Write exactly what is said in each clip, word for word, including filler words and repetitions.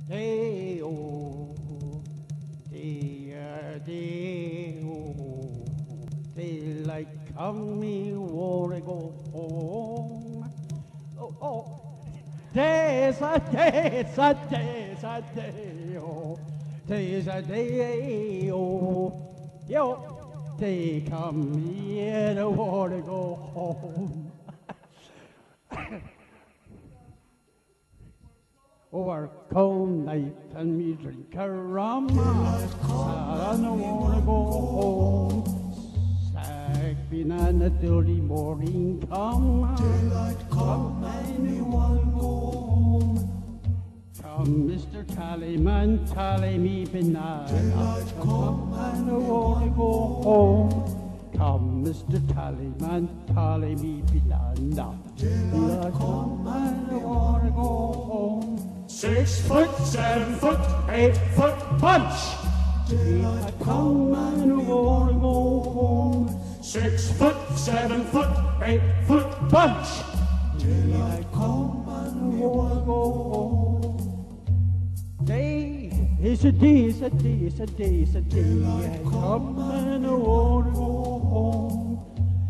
Day-o, day-a, day-o, daylight coming, wanna go home. Oh, oh, day's a day's a day's a day-o, day's a day-o, yo, day come here, I wanna go home. Over cold night and me drink a rum, I don't wanna go home. Sack banana till the morning come, daylight come and me wanna go home. Come, Mister Tallyman, tally me banana, daylight come and I wanna go home. Come, Mister Tallyman, tally me banana, daylight come and I wanna go home. Six foot, seven foot, eight foot punch. Daylight come and I wanna go home. Six foot, seven foot, eight foot punch. Daylight come and I wanna go home. Day is a day, is a day, is a day, is a day. Daylight come and I wanna go home.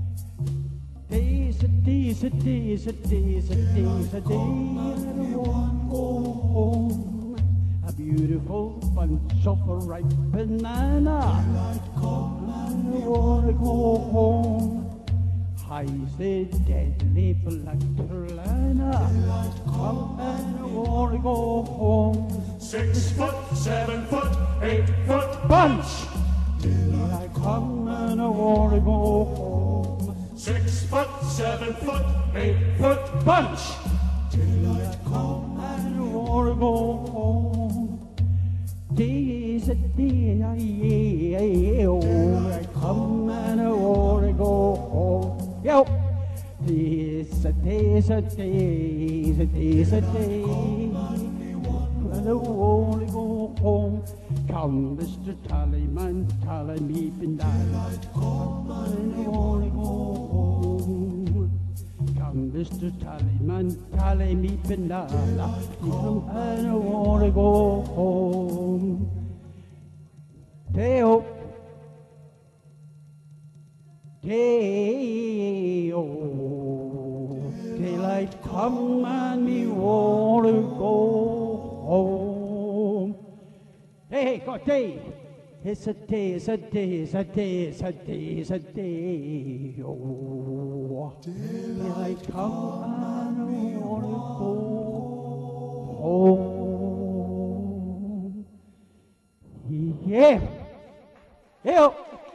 Day is a day, is a day, is a day, is a day, is a day. I wanna go home. A beautiful bunch of ripe banana. Daylight come and I wanna go home. I said deadly black Carolina. Daylight come and I wanna go home. Six foot, seven foot, eight foot punch. Daylight come and I wanna go home. Six foot, seven foot, eight foot punch. Daylight come and I wanna go home. Day's a day, oh, I come and I wanna go home. Yo, day's a day's a day's a day's a day, and I wanna go home. Come, Mister Tallyman, tally me banana, come and I wanna go home. Come, Mister Tallyman, tally me banana, come and I wanna go home. Day-o, day-o, daylight come and me wanna go home. Hey, hey, go day. It's a day, it's a day, it's a day, it's a day, it's a day. Oh, daylight come and I wanna go home. Yeah. Yeah.